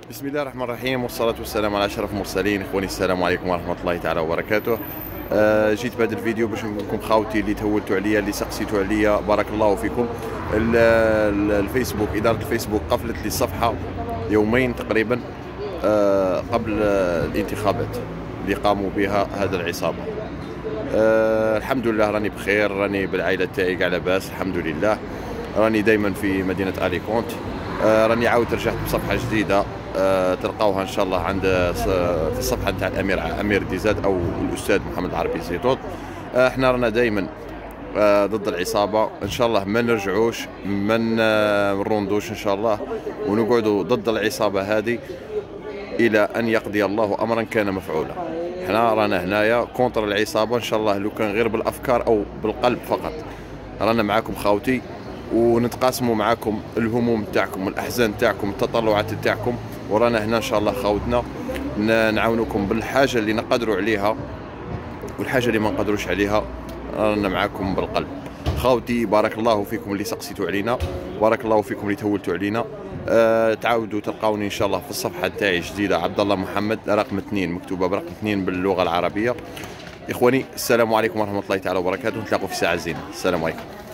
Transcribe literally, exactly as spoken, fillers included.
بسم الله الرحمن الرحيم، والصلاة والسلام على أشرف المرسلين. إخواني السلام عليكم ورحمة الله تعالى وبركاته. آه جيت بهذا الفيديو باش نقول لكم خاوتي اللي تولتوا عليا، اللي سقسيتوا عليا، بارك الله فيكم. الفيسبوك، إدارة الفيسبوك قفلت لي الصفحة يومين تقريبا آه قبل الانتخابات اللي قاموا بها هذا العصابة. آه الحمد لله راني بخير، راني بالعائلة تاعي كاع لاباس الحمد لله. راني دايما في مدينة أليكونت. آه راني عاود رجعت بصفحة جديدة آه تلقاوها ان شاء الله عند في الصفحه نتاع الامير امير ديزاد او الاستاذ محمد العربي زيتوط. آه احنا رانا دائما آه ضد العصابه، ان شاء الله ما نرجعوش، ما نروندوش ان شاء الله، ونقعدوا ضد العصابه هذه الى ان يقضي الله امرا كان مفعولا. احنا رانا هنايا كونتر العصابه ان شاء الله، لو كان غير بالافكار او بالقلب فقط. رانا معاكم خاوتي، ونتقاسموا معاكم الهموم تاعكم والاحزان تاعكم التطلعات تاعكم، ورانا هنا ان شاء الله خاوتنا نعاونكم بالحاجه اللي نقدروا عليها، والحاجه اللي ما نقدروش عليها رانا معاكم بالقلب. خاوتي بارك الله فيكم اللي سقسيتوا علينا، بارك الله فيكم اللي تولتوا علينا. أه تعاودوا تلقاوني ان شاء الله في الصفحه تاعي جديده عبد الله محمد رقم اثنين، مكتوبه برقم اثنين باللغه العربيه. اخواني السلام عليكم ورحمه الله تعالى وبركاته، نتلاقوا في ساعه زينه. السلام عليكم.